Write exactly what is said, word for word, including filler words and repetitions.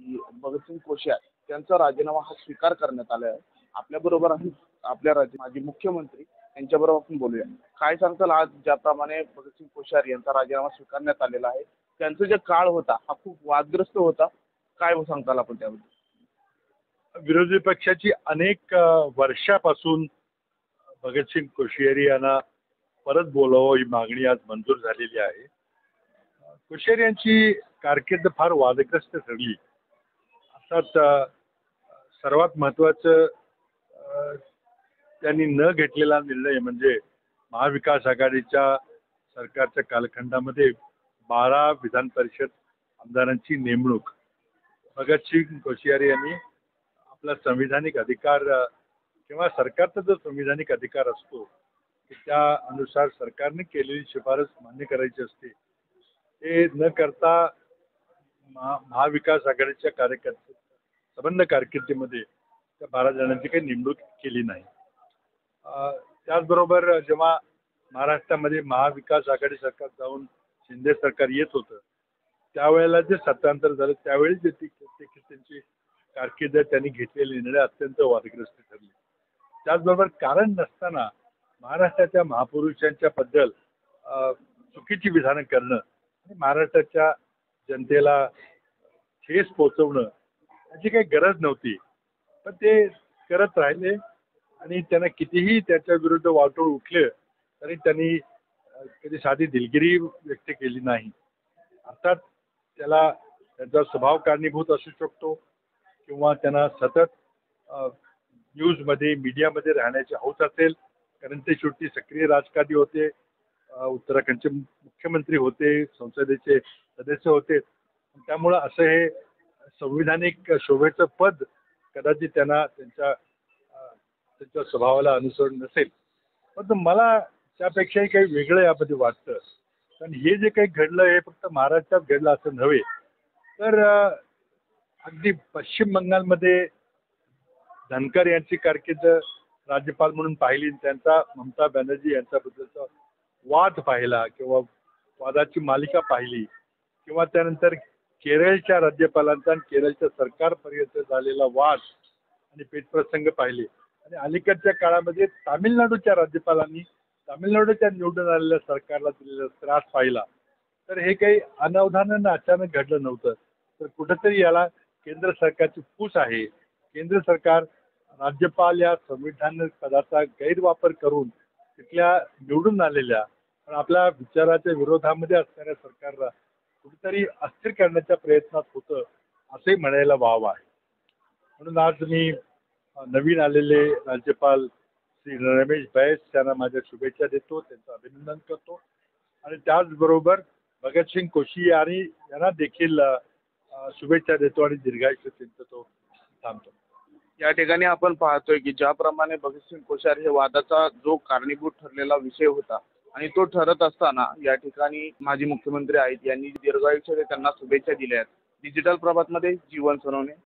की भगतसिंग कोश्यारी त्यांचा राजीनामा हा स्वीकार करण्यात आला आहे. आपल्याबरोबर आहे आपल्या राज्य माजी मुख्यमंत्री यांच्याबरोबर आपण बोलूया. काय सांगताल आज ज्याप्रमाणे भगतसिंग कोश्यारी यांचा राजीनामा स्वीकारण्यात आलेला आहे, त्यांचा जो काळ होता हा खूप वादग्रस्त होता. काय सांगताल आपण त्याबद्दल? विरोधी पक्षाची अनेक अ, वर्षापासून भगतसिंग कोश्यारी यांना परत बोलावं ही मागणी आज मंजूर झालेली आहे. कोश्यारी यांची कारकीर्द फार वादग्रस्त ठरली. अर्थात अ, सर्वात महत्त्वाचं अ, त्यांनी न घेतलेला निर्णय म्हणजे महाविकास आघाडीच्या सरकारच्या कालखंडामध्ये बारा विधान परिषद आमदारांची नेमणूक. भगतसिंग कोश्यारी यांनी आपला संविधानिक अधिकार अ, किंवा सरकारचा जो संविधानिक अधिकार असतो की त्या अनुसार सरकारने केलेली शिफारस मान्य करायची असते, ते न करता महा महाविकास आघाडीच्या कार्यकर्ते संबंध कारकिर्दीमध्ये त्या बारा जणांची काही नेमणूक केली नाही. अ, त्याचबरोबर जेव्हा महाराष्ट्रामध्ये महाविकास आघाडी सरकार जाऊन शिंदे सरकार येत होतं, त्यावेळेला जे सत्तांतर झालं त्यावेळी जे त्यांची कारकीर्द त्यांनी घेतलेले निर्णय अत्यंत वादग्रस्त ठरले. त्याचबरोबर कारण नसताना महाराष्ट्राच्या महापुरुषांच्या बद्दल अ, चुकीची विधानं करणं आणि महाराष्ट्राच्या जनतेला ठेस पोचवणं याची काही गरज नव्हती, पण ते करत राहिले आणि त्यांना कितीही त्याच्या विरुद्ध वाटोळ उठले तरी त्यांनी अ, कधी साधी दिलगिरी व्यक्त केली नाही. अर्थात त्याला त्यांचा स्वभाव कारणीभूत असू शकतो किंवा त्यांना सतत अ, न्यूजमध्ये मीडियामध्ये राहण्याची हौस असेल, कारण ते शेवटी सक्रिय राजकारणी होते, अ, उत्तराखंडचे मुख्यमंत्री होते, संसदेचे सदस्य होते. त्यामुळं असं हे संविधानिक शोभेचं पद कदाचित त्यांना त्यांच्या अ, त्यांच्या स्वभावाला अनुसरून नसेल. पण मला त्यापेक्षाही काही वेगळं यामध्ये वाटतं. कारण हे जे काही घडलं हे फक्त महाराष्ट्रात घडलं असं नव्हे, तर अ, अगदी पश्चिम बंगालमध्ये धनकर यांची कारकीर्द राज्यपाल म्हणून पाहिली, त्यांचा ममता बॅनर्जी यांच्याबद्दलचा वाद पाहिला किंवा वादाची मालिका पाहिली किंवा त्यानंतर केरळच्या राज्यपालांचा आणि केरळच्या सरकारपर्यंत झालेला वाद आणि पेचप्रसंग पाहिले आणि अलीकडच्या काळामध्ये तामिळनाडूच्या राज्यपालांनी तामिळनाडूच्या निवडून आलेल्या सरकारला दिलेला त्रास पाहिला. तर हे काही अनवधानानं अचानक घडलं नव्हतं, तर कुठंतरी याला केंद्र सरकारची फूस आहे. केंद्र सरकार राज्यपाल या संविधान पदाचा गैरवापर करून तिथल्या निवडून आलेल्या पण आपल्या विचाराच्या विरोधामध्ये असणाऱ्या सरकारला कुठेतरी अस्थिर करण्याच्या प्रयत्नात होतं असंही म्हणायला वाव आहे. म्हणून आज मी नवीन आलेले राज्यपाल श्री रमेश बैस यांना माझ्या शुभेच्छा देतो, त्यांचं अभिनंदन करतो आणि त्याचबरोबर भगतसिंग कोश्यारी यांना देखील शुभेच्छा देतो आणि दीर्घायुष्य चिंततो थांबतो. या ठिकाणी आपण पाहतोय की ज्याप्रमाणे भगतसिंग कोश्यारी हे वादाचा जो कारणीभूत ठरलेला विषय होता आणि तो ठरत असताना या ठिकाणी माजी मुख्यमंत्री आहेत यांनी दीर्घायुष्य त्यांना शुभेच्छा दिल्या आहेत. डिजिटल प्रभातमध्ये जीवन सोनवणे.